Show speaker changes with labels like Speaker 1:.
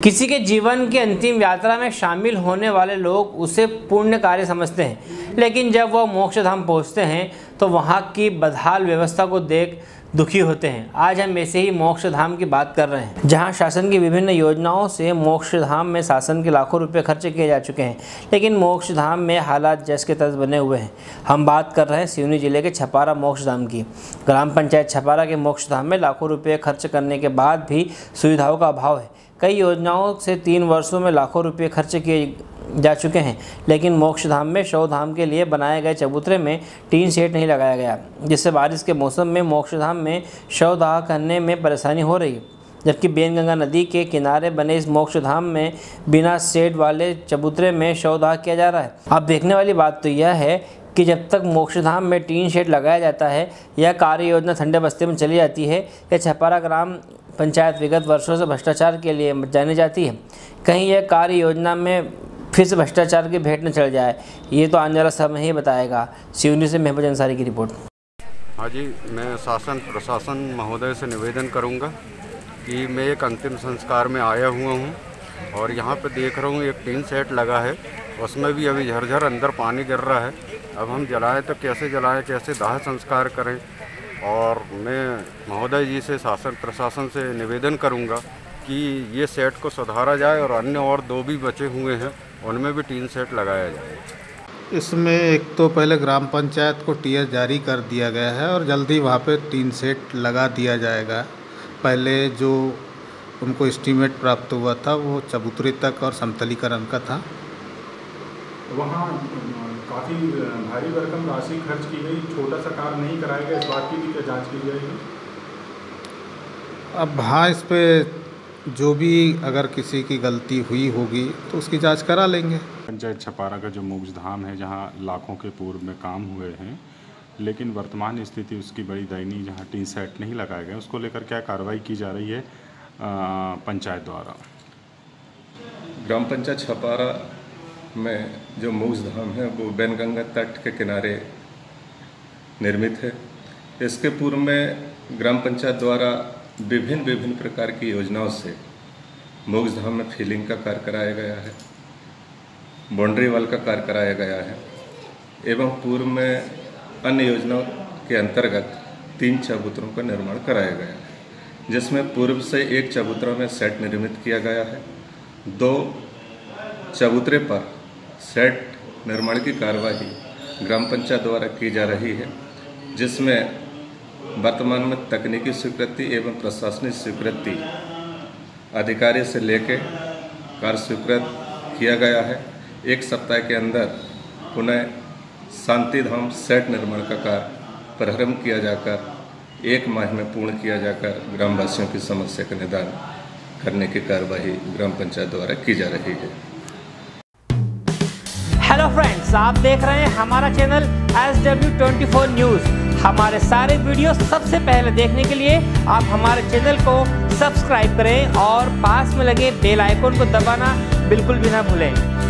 Speaker 1: किसी के जीवन की अंतिम यात्रा में शामिल होने वाले लोग उसे पुण्य कार्य समझते हैं, लेकिन जब वह मोक्ष धाम पहुँचते हैं तो वहाँ की बदहाल व्यवस्था को देख दुखी होते हैं। आज हम ऐसे ही मोक्ष धाम की बात कर रहे हैं, जहाँ शासन की विभिन्न योजनाओं से मोक्ष धाम में शासन के लाखों रुपए खर्च किए जा चुके हैं, लेकिन मोक्ष धाम में हालात जैसे के तैसे बने हुए हैं। हम बात कर रहे हैं सिवनी जिले के छपारा मोक्ष धाम की। ग्राम पंचायत छपारा के मोक्ष धाम में लाखों रुपये खर्च करने के बाद भी सुविधाओं का अभाव है। कई योजनाओं से 3 वर्षों में लाखों रुपये खर्च किए जा चुके हैं, लेकिन मोक्ष धाम में शव धाम के लिए बनाए गए चबूतरे में टीन शेड नहीं लगाया गया, जिससे बारिश के मौसम में मोक्ष धाम में शव दाह करने में परेशानी हो रही है। जबकि बेनगंगा नदी के किनारे बने इस मोक्ष धाम में बिना शेड वाले चबूतरे में शव दाह किया जा रहा है। अब देखने वाली बात तो यह है कि जब तक मोक्ष धाम में टीन शेड लगाया जाता है या कार्य योजना ठंडे बस्ते में चली जाती है, या छपारा ग्राम पंचायत विगत वर्षों से भ्रष्टाचार के लिए जानी जाती है, कहीं यह कार्य योजना में फिर से भ्रष्टाचार की भेंट न चढ़ जाए, ये तो आने वाला समय ही बताएगा। सिवनी से महबूब अंसारी की रिपोर्ट।
Speaker 2: हाँ जी, मैं शासन प्रशासन महोदय से निवेदन करूंगा कि मैं एक अंतिम संस्कार में आया हुआ हूं और यहाँ पे देख रहा हूँ एक टीन सेट लगा है, उसमें भी अभी झरझर अंदर पानी गिर रहा है। अब हम जलाएं तो कैसे जलाएं, कैसे दाह संस्कार करें। और मैं महोदय जी से शासन प्रशासन से निवेदन करूंगा कि ये सेट को सुधारा जाए और अन्य और 2 भी बचे हुए हैं उनमें भी टीन सेट लगाया जाए।
Speaker 3: इसमें एक तो पहले ग्राम पंचायत को टीएस जारी कर दिया गया है और जल्दी वहाँ पे टीन सेट लगा दिया जाएगा। पहले जो उनको एस्टीमेट प्राप्त हुआ था वो चबूतरे तक और समतलीकरण का था।
Speaker 4: वहाँ काफ़ी भारी भरकम राशि खर्च की गई, छोटा सा कार्य नहीं कराया गया, इस बात की भी क्या जाँच की जाएगी?
Speaker 3: अब हाँ, इस पे जो भी अगर किसी की गलती हुई होगी तो उसकी जांच करा लेंगे।
Speaker 5: पंचायत छपारा का जो मोक्ष धाम है, जहां लाखों के पूर्व में काम हुए हैं, लेकिन वर्तमान स्थिति उसकी बड़ी दयनीय, जहां टीन सेट नहीं लगाए गए, उसको लेकर क्या कार्रवाई की जा रही है पंचायत द्वारा?
Speaker 6: ग्राम पंचायत छपारा में जो मोक्ष धाम है वो बेनगंगा तट के किनारे निर्मित है। इसके पूर्व में ग्राम पंचायत द्वारा विभिन्न प्रकार की योजनाओं से मोक्ष धाम में फिलिंग का कार्य कराया गया है, बाउंड्री वॉल का कार्य कराया गया है एवं पूर्व में अन्य योजनाओं के अंतर्गत 3 चबूतरों का निर्माण कराया गया है, जिसमें पूर्व से 1 चबूतरा में सेट निर्मित किया गया है। 2 चबूतरे पर सेट निर्माण की कार्यवाही ग्राम पंचायत द्वारा की जा रही है, जिसमें वर्तमान में तकनीकी स्वीकृति एवं प्रशासनिक स्वीकृति अधिकारी से लेकर कार्य स्वीकृत किया गया है। 1 सप्ताह के अंदर पुनः शांति धाम सेट निर्माण का कार्य प्रारंभ किया जाकर 1 माह में पूर्ण किया जाकर ग्रामवासियों की समस्या का निदान करने की कार्यवाही ग्राम पंचायत द्वारा की जा रही है।
Speaker 1: हेलो फ्रेंड्स, आप देख रहे हैं हमारा चैनल SW24 न्यूज़। हमारे सारे वीडियो सबसे पहले देखने के लिए आप हमारे चैनल को सब्सक्राइब करें और पास में लगे बेल आइकन को दबाना बिल्कुल भी ना भूलें।